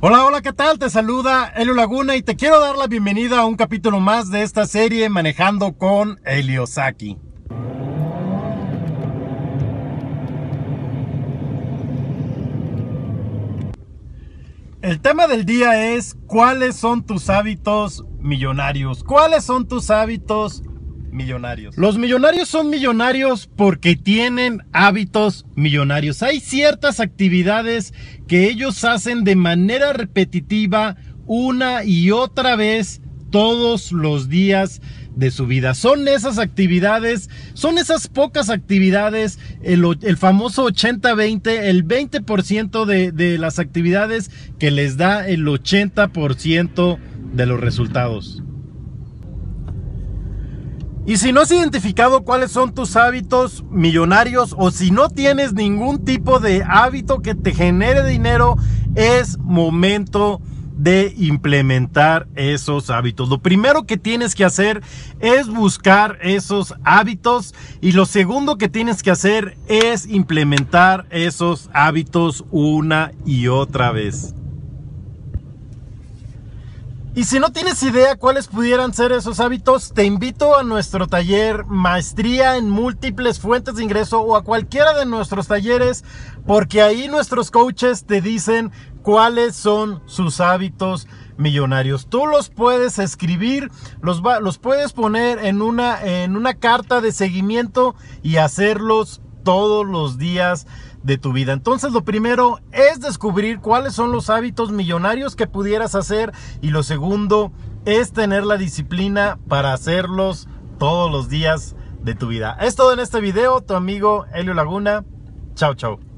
Hola, hola, ¿qué tal? Te saluda Helio Laguna y te quiero dar la bienvenida a un capítulo más de esta serie Manejando con Helio Saki. El tema del día es ¿cuáles son tus hábitos millonarios? ¿Cuáles son tus hábitos millonarios? Los millonarios son millonarios porque tienen hábitos millonarios. Hay ciertas actividades que ellos hacen de manera repetitiva una y otra vez todos los días de su vida. Son esas actividades, son esas pocas actividades, el famoso 80-20, el 20% de las actividades que les da el 80% de los resultados. Y si no has identificado cuáles son tus hábitos millonarios o si no tienes ningún tipo de hábito que te genere dinero, es momento de implementar esos hábitos. Lo primero que tienes que hacer es buscar esos hábitos y lo segundo que tienes que hacer es implementar esos hábitos una y otra vez. Y si no tienes idea cuáles pudieran ser esos hábitos, te invito a nuestro taller Maestría en Múltiples Fuentes de Ingreso o a cualquiera de nuestros talleres, porque ahí nuestros coaches te dicen cuáles son sus hábitos millonarios. Tú los puedes escribir, los puedes poner en una carta de seguimiento y hacerlos todos los días de tu vida. Entonces lo primero es descubrir cuáles son los hábitos millonarios que pudieras hacer y lo segundo es tener la disciplina para hacerlos todos los días de tu vida. Es todo en este video, tu amigo Helio Laguna. Chao, chao.